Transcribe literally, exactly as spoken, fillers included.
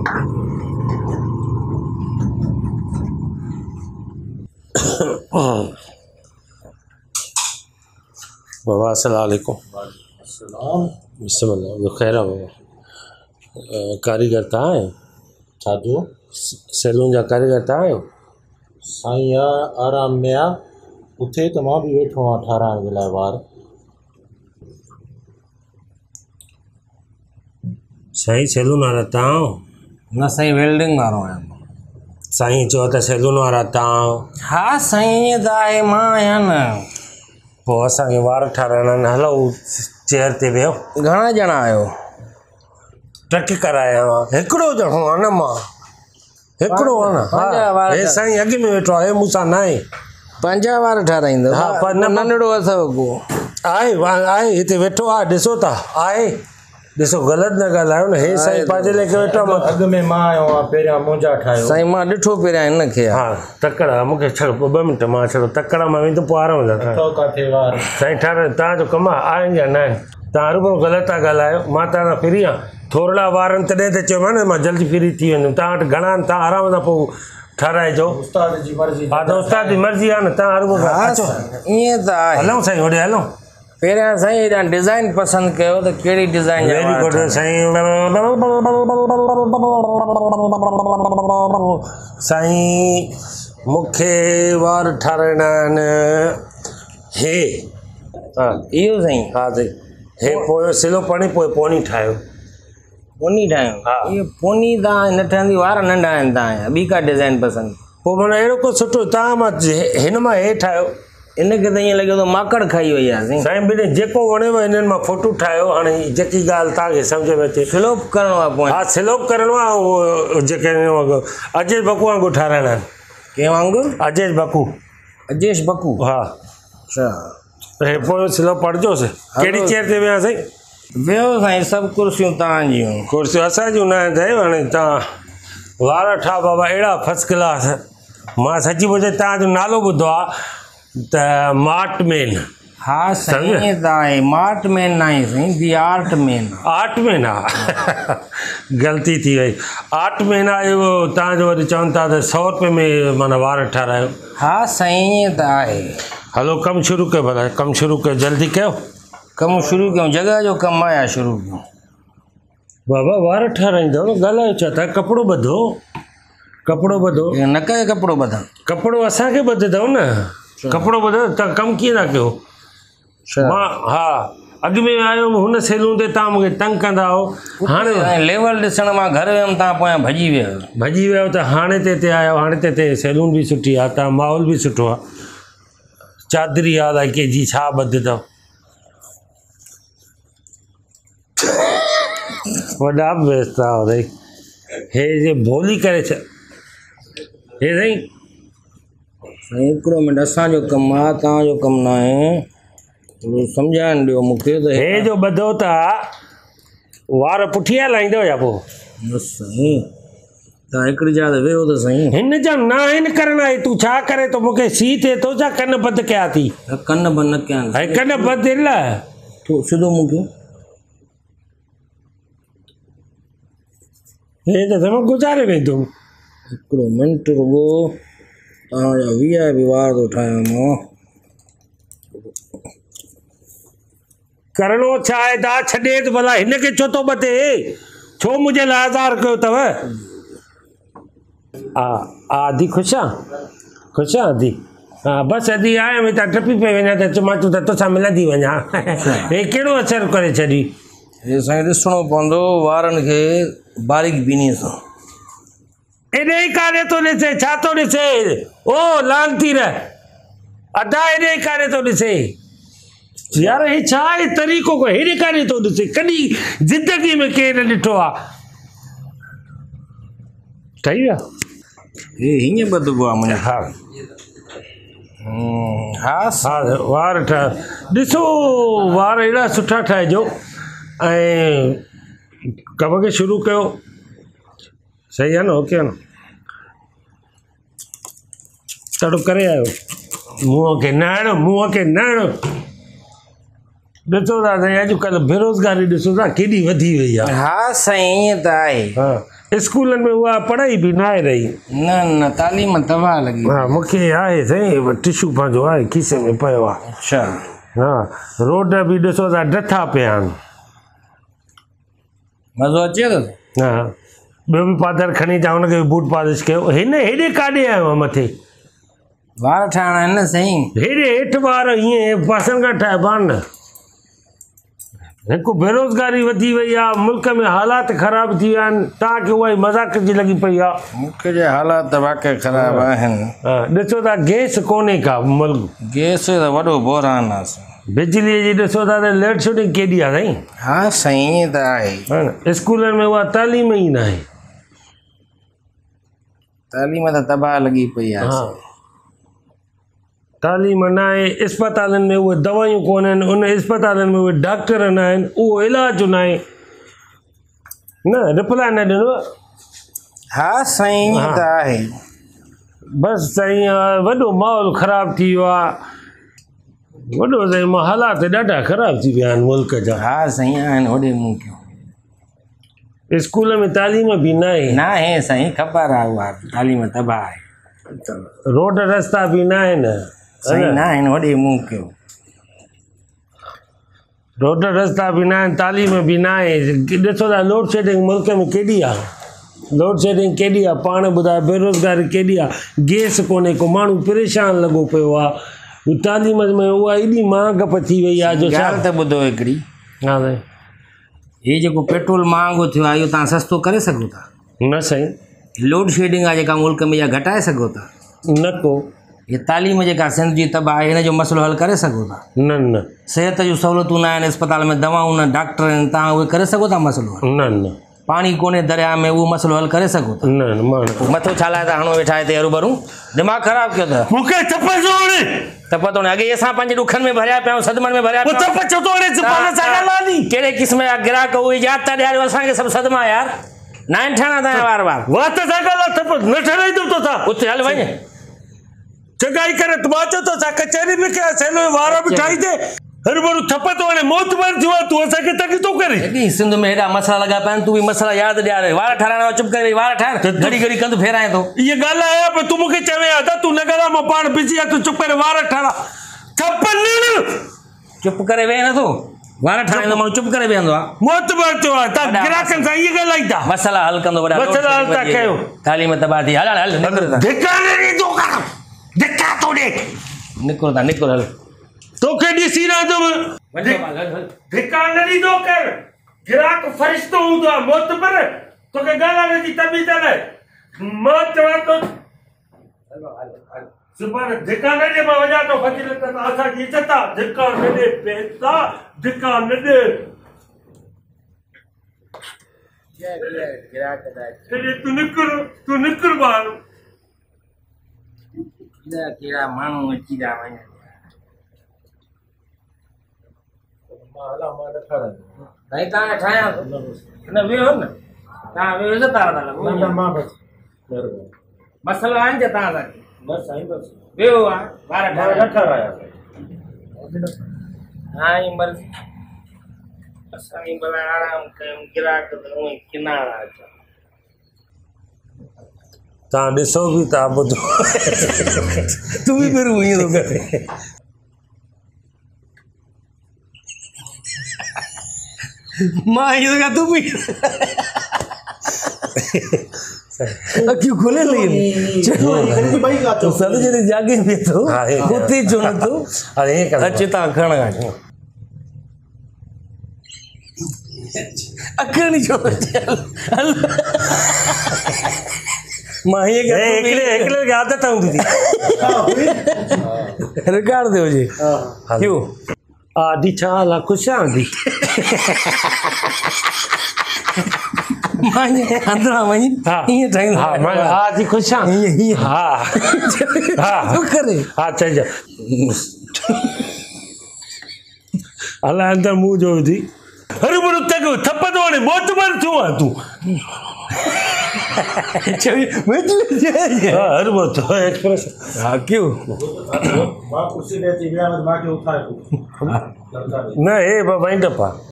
बाबा अस्सलाम वालेकुम। बिस्मिल्लाह खैर बाबा। कारीगर तव्हां आहियो? छा जो सैलून जा कारीगर तव्हां आहियो? साईं यार आराम में आ उथे त मां बि वेठो आहियां ठाराइण जे लाइ वार। साईं सैलून वारा तव्हां? न साईं वेल्डिंग वारो आहियां। साईं चओ त सैलून वारा तव्हां? हा साईं ईअं त आहे, मां आहियां न। पोइ असांखे वार ठाराइणा आहिनि, हलो चेयर ते वियो। घणा ॼणा आहियो? टक कराया हिकिड़ो ॼणो आहे न, मां हिकिड़ो आहे न। हा हे साईं अॻ में वेठो आहे, मूंसां न आहे। पंजाह वार ठाराईंदो? हा पर न नंढड़ो अथव को? आहे आहे हिते वेठो आहे, ॾिसो था आहे। ॾिसो ग़लति न ॻाल्हायो न। हे साईं पंहिंजे लेखे वेठो आहे, अॻ में मां आयो आहियां, पहिरियां मुंहिंजा ठाहियो। साईं मां ॾिठो पहिरियां हिनखे। हा तकड़ा मूंखे छॾो ॿ मिंट, मां छॾो तकड़ा मां वेंदो पोइ आराम सां काथे वार साईं ठाराए। तव्हांजो कमु आहे आहिनि या न आहिनि? तव्हां रुगो ग़लति था ॻाल्हायो। मां तव्हां सां फ्री आहियां। थोरा वार आहिनि तॾहिं त चयोमांव न मां जल्दी फ्री थी वेंदुमि। तव्हां वटि घणा आहिनि तव्हां आराम सां पोइ ठाराइजो। उस्ताद जी मर्ज़ी। हा त उस्ताद जी मर्ज़ी आहे न। तव्हां रुगो अचो। ईअं त आहे। हलूं साईं होॾे हलूं। पहिरियां साईं हेॾा डिज़ाइन पसंदि कयो त कहिड़ी डिज़ाइन? वेरी गुड साईं। साईं मूंखे वार ठाराइणा आहिनि। हे हा इहो साईं? हा साईं। हे पोइ सिलो पणी पोइ पोनी ठाहियो। पोनी ठाहियो? हा इहो पोनी तव्हां न ठहंदी, वार नंढा आहिनि तव्हांजा। ॿी का डिज़ाइन पसंदि? पोइ माना अहिड़ो को सुठो तव्हां मां हिन मां हे ठाहियो। इनखे त ईअं लॻे थो माकड़ खाई वई आहे साईं। साईं ॿिनि जेको वणेव हिननि मां फोटू ठाहियो। हाणे जेकी ॻाल्हि तव्हांखे सम्झ में अचे। स्लोप करिणो आहे पोइ? हा स्लोप करिणो आहे। उहो जेके अजेश बकू वांगुरु ठाराइणा आहिनि। कंहिं वांगुरु? अजेश बकू। अजेश बकू? हा अच्छा। हे पोइ स्लोप पढ़जोसि। कहिड़ी चेयर ते विया साईं? वियो साईं, सभु कुर्सियूं तव्हांजियूं। कुर्सियूं असांजियूं न आहिनि। हाणे तव्हां वार ठा बाबा अहिड़ा फस्ट क्लास। मां सची पुछे तव्हांजो नालो ॿुधो आहे त मार्ट मैन। हा साईं ईअं त आहे। मार्ट मैन न आहे साईं, the art man. Art man आहे? ग़लती थी वई। आर्ट मैन आहे उहो तव्हांजो। वरी चवनि था त सौ रुपये में माना वार ठारायो। हा साईं ईअं त आहे। हलो कमु शुरू कयो। भला कमु शुरू कयो, जल्दी कयो। कमु शुरू कयूं? जॻह जो कमु आहे या शुरू कयूं? बाबा वार ठाराईंदव न, ॻाल्हायो छा था? कपिड़ो ॿधो, कपिड़ो ॿधो। न करे कपिड़ो ॿधां? कपिड़ो असांखे ॿधंदव न। कपिड़ो ॿधो तव्हां कमु कीअं था कयो? मां हा अॻ में आयो हुन सैलून ते, तव्हां मूंखे तंग कंदा हुओ। हाणे लेवल ॾिसण मां घर वियुमि, तव्हां पोयां भॼी वियो। भॼी वियो त हाणे ते हिते आयो। हाणे त हिते सैलून बि सुठी आहे, तव्हां माहौल बि सुठो आहे। चादरी आहे अलाए कंहिंजी, छा ॿधंदव? वॾा बि व्यस्त आहे भई। हे जे भोली करे छा? हे साईं साईं हिकिड़ो मिंट, असांजो कमु आहे, तव्हांजो कमु न आहे। थोरो सम्झाइण ॾियो मूंखे त। हे जो ॿधो था वार पुठियां लाहींदव या पोइ? न साईं, तव्हां हिकिड़ी जाइ ते वेहो त साईं। हिन जा न आहिनि करणा। तूं छा करे थो? मूंखे सी थिए थो छा? कन बंदि कया थी? कन बंदि न कया। कन बंदि लाइ सिधो मूंखे हे त मां गुज़ारे वेंदुमि। हिकिड़ो मिंट रुगो, तव्हांजा वी आई पी वार थो ठाहियां मां। करिणो छा आहे? तव्हां छॾे त भला हिनखे छो थो ॿधे? छो मुंहिंजे लाइ हज़ार कयो अथव? हा आदि ख़ुशि आहे? ख़ुशि आहे आदि? हा बसि अदी आहियां भई तव्हां टपी पिए वञा त मां चयो त तोसां मिलंदी वञा। हे कहिड़ो असरु करे छॾी? हे साईं ॾिसणो पवंदो वारनि खे बारीक बीनीअ सां। एॾे ई कारे थो ॾिसे, छा थो ॾिसे? ओ लानती रह अदा एॾे ई कारे थो ॾिसे यार। हे छा आहे तरीक़ो? को हेॾे कारे थो ॾिसे? कॾहिं ज़िंदगी में केरु न ॾिठो आहे? ठही विया? हे हीअं ॿधबो आहे मुंहिंजा? हा हा हा वार ठा ॾिसो, वार अहिड़ा सुठा ठाहिजो ऐं कम खे शुरू कयो। सही आहे न? ओके आहे न? तड़ो करे आयो। मुंहं खे न हणो, मुंहं खे न हणो। ॾिसो था साईं अॼुकल्ह बेरोज़गारी ॾिसो था केॾी वधी वई आहे। हा साईं ईअं त आहे। हा स्कूलनि में उहा पढ़ाई बि न आहे रही। न न तालीम तबाह लॻी। हा मूंखे आहे साईं, टिशू पंहिंजो आहे खीसे में पियो आहे। अच्छा। हा रोड बि ॾिसो था ॾठा पिया आहिनि। मज़ो अचे थो? हा ॿियो बि पादर खणी था हुनखे बि बूट पॉलिश कयो। हिन हेॾे काॾे आयो आहे मथे? वार ठाहिणा आहिनि न साईं। हेॾे हेठि वार ईअं पासनि खां ठाहिबा आहिनि न। हिकु बेरोज़गारी वधी वई आहे, मुल्क में हालात ख़राब थी विया आहिनि, तव्हांखे उहा ई मज़ाक जी लॻी पई आहे। मूंखे जे हालात वाक़ई ख़राब आहिनि। हा ॾिसो था गैस कोन्हे का मुल्क। गैस जो त वॾो बहरान आहे। बिजलीअ जी ॾिसो था त लोड शेडिंग केॾी आहे साईं। हा साईं ईअं त आहे। स्कूलनि में उहा तालीम ई न आहे। तालीम त तबाह लॻी पई आहे। हा तालीम न आहे। इस्पतालनि में उहे दवायूं कोन आहिनि, उन इस्पतालनि में उहे डॉक्टर न आहिनि, उहो इलाजु न आहे। न रिप्लाई न ॾिनो। हा साईं ईअं त आहे। बसि साईं वॾो माहौल ख़राबु थी वियो आहे। वॾो साईं हालात ॾाढा ख़राबु थी विया आहिनि मुल्क जा। हा साईं आहिनि वॾे मुल्क। स्कूल में तालीम बि न आहे। न आहे साईं, ख़बर आहे उहा तालीम तबाह आहे। रोड रस्ता बि न आहिनि साईं, न आहिनि वॾे मुल्क। रोड रस्ता बि न आहिनि, तालीम बि न आहे। ॾिसो था लोड शेडिंग मुल्क में केॾी आहे। लोड शेडिंग केॾी आहे पाण ॿुधायो। बेरोज़गारी केॾी आहे। गैस कोन्हे, को माण्हू परेशान लॻो पियो आहे। तालीम में उहा एॾी महांग थी वई आहे जो छा। ॻाल्हि त ॿुधो हिकिड़ी। हा साईं हीउ जेको पेट्रोल महांगो थियो आहे इहो तव्हां सस्तो करे सघो था? न साईं। लोड शेडिंग आहे जेका मुल्क में, इहा घटाए सघो था? न को। ये तालीम जेका सिंध जी तबाह आहे हिन जो मसइलो हल करे सघो था? न न। सिहत जूं सहूलियतूं न आहिनि, अस्पताल में दवाऊं न, डॉक्टर आहिनि, तव्हां उहे करे सघो था मसइलो? न न। पाणी कोन्हे दरिया में, उहो मसइलो हल करे सघो था? न न मां मथो छा लाइ था हणो वेठा हिते हरूभरू? दिमाग़ ख़राबु कयो अथव। मूंखे थप थो हणे। थप थो हणे? अॻे असां पंहिंजे ॾुखनि में भरिया पिया आहियूं, सदमनि में भरिया पिया थप छो थो हणे? ज़बान सां ॻाल्हाए नी। कहिड़े क़िस्म जा ग्राहक उहे यादि था ॾियारियो असांखे सभु सदमा यार। न आहिनि ठहणा तव्हांजा वार वार। वात सां ॻाल्हाए थप न ठहिराईंदो तो था। उते हल वञ। चङाई करे तूं अचो तो छा कचहरी में कया सेलो वार बि ठाही दे। हरूभरू थप थो हणे, मौत मर थियो आहे, तूं असांखे तंग थो करे। हेॾी सिंध में हेॾा मसला लॻा पिया आहिनि, तूं बि मसला यादि ॾियारे। वार ठाराइणा चुप करे वार ठार, घड़ी घड़ी कंधु फेराए थो। इहे ॻाल्हि आहे पर तूं मूंखे चवे हा त तूं न ॻाल्हाए, मां पाण बिज़ी आहे, तूं चुप करे वार ठारा। थप न चुप करे वेह नथो। वार ठाराईंदो माण्हू चुप करे वेहंदो आहे। मौत मर थियो आहे, तव्हां ग्राहकनि सां इहे ॻाल्हाईंदा। मसला हल कंदो वॾा मसला हल था कयो। तालीम तबाह थी। हल हल निकिरो। धिका न ॾींदो कर, धिका थो ॾे। निकिरो था निकिरो हल। तोखे ॾिसी रहंदुमि। धिका न ॾींदो कर। ग्राहक फ़रिश्तो हूंदो आहे। मौत पर तोखे ॻाल्हाइण जी तमीज़ न। मां चवां थो सुभाणे धिका न ॾे, मां वञा थो फ़ज़ीलत सां। असांजी इज़त आहे। धिका न ॾे पैसा, धिका न ॾे। तूं निकिर, तूं निकिर ॿाहिरि। कहिड़ा माण्हू अची था वञनि। भाई तव्हां ठाहियां थो न, वेहो न तव्हां वेहो इज़त वारा मसइलो आहिनि छा तव्हां सां? बसि साईं बसि वेहो आहे वार ठाहिया। हा ई मर्ज़ी असां ई भला आराम कयूं, ग्राहक त उहे किनारा अचनि। तव्हां ॾिसो बि था ॿुधो। तूं बि फिर ईअं थो करे। मां इहो कयां तूं बि अखियूं खोले लई चलो सद जॾहिं जागे में थो उते छो नथो। अरे अच तव्हां खण अखियुनि छो हल। मां हीअं हिकिड़े हिकिड़े खे आदत हूंदी थी। रिकॉर्ड ते हुजे क्यों आदि छा हाल आहे? ख़ुशि आंदी अंदरां वञी हीअं ठाहींदो। हा मां आदि ख़ुशि आहियां। हीअं हा हा करे हा चइजां अलाए अंदरि मुंहुं जो विधी। हर भरू तक थप थो हणे, मौत मर थियो आहे तूं। हर भरू एक्सप्रेस हा क्यों न हे वही दफ़ा